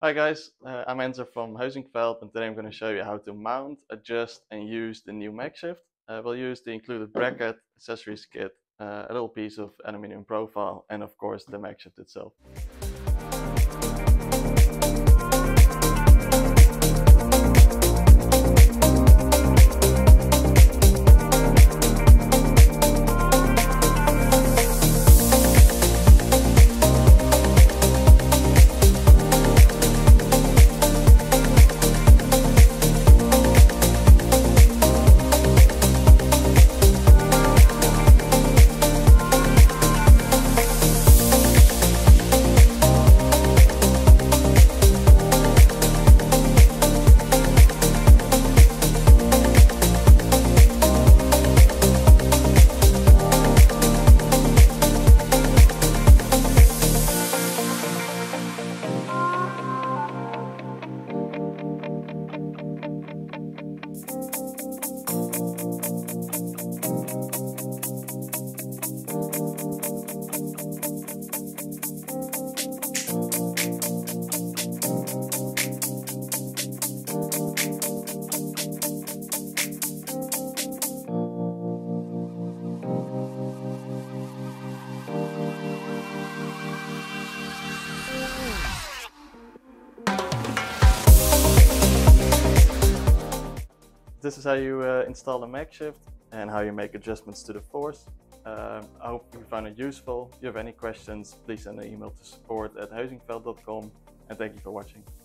Hi guys, I'm Enzo from Heusinkveld, and today I'm going to show you how to mount, adjust and use the new MagShift. We'll use the included bracket, accessories kit, a little piece of aluminium profile and of course the MagShift itself. This is how you install a MagShift and how you make adjustments to the force. I hope you found it useful. If you have any questions, please send an email to support@heusinkveld.com, and thank you for watching.